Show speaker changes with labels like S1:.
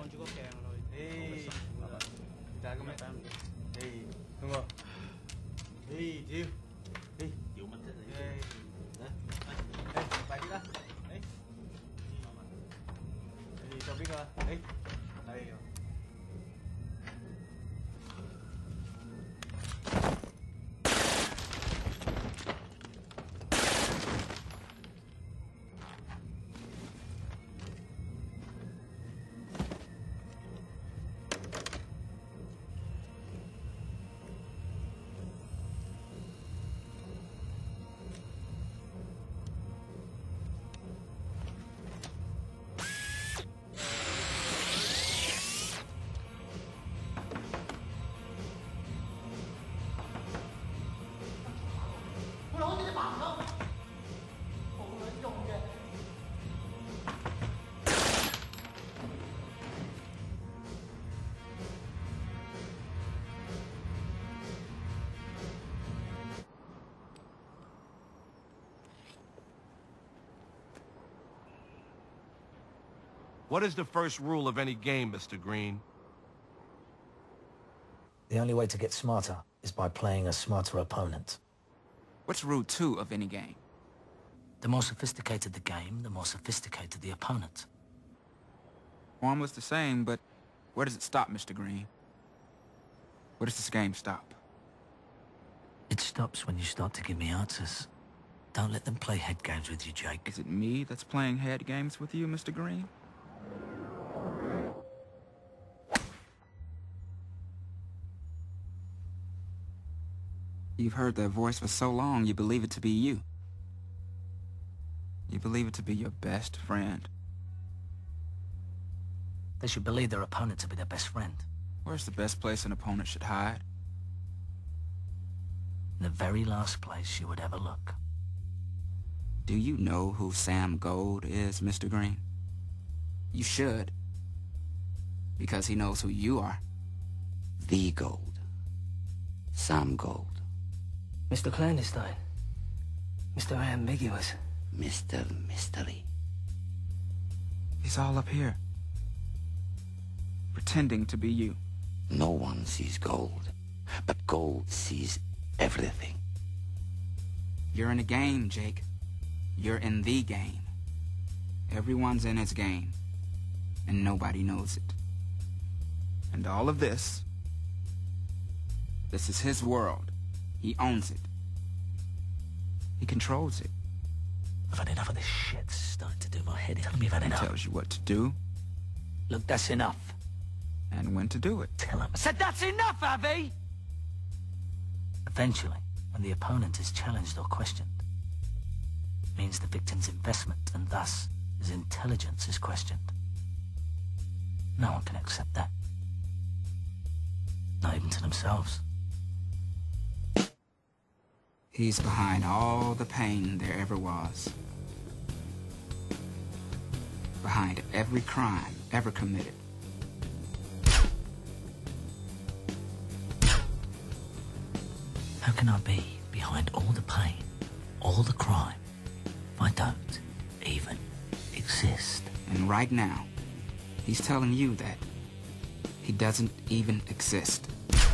S1: Ê, ra cái mẹ. Ê, đúng không? Ê, Diêu. Ê, Diêu mình thế này. Ê, ê, phải đi ra. Ê, cho biết rồi. Ê, đây rồi.
S2: What is the first rule of any game, Mr. Green?
S3: The only way to get smarter is by playing a smarter opponent.
S4: What's rule 2 of any game?
S3: The more sophisticated the game, the more sophisticated the opponent.
S4: Well, almost the same, but where does it stop, Mr. Green? Where does this game stop?
S3: It stops when you start to give me answers. Don't let them play head games with you, Jake.
S4: Is it me that's playing head games with you, Mr. Green? You've heard their voice for so long, you believe it to be you. You believe it to be your best friend.
S3: They should believe their opponent to be their best friend.
S4: Where's the best place an opponent should hide?
S3: In the very last place you would ever look.
S4: Do you know who Sam Gold is, Mr. Green? You should. Because he knows who you are.
S5: The Gold. Sam Gold.
S3: Mr. Clandestine. Mr. Ambiguous.
S5: Mr. Mystery.
S4: He's all up here. Pretending to be you.
S5: No one sees Gold, but Gold sees everything.
S4: You're in a game, Jake. You're in the game. Everyone's in his game, and nobody knows it. And all of this is his world. He owns it. He controls it.
S3: I've had enough of this shit. It's starting to do my head in. Tell me I've had enough.
S4: He tells you what to do.
S3: Look, that's enough.
S4: And when to do it.
S3: Tell him. I said that's enough, Abby! Eventually, when the opponent is challenged or questioned, it means the victim's investment and thus his intelligence is questioned. No one can accept that. Not even to themselves.
S4: He's behind all the pain there ever was. Behind every crime ever committed.
S3: How can I be behind all the pain, all the crime, if I don't even exist?
S4: And right now, he's telling you that he doesn't even exist.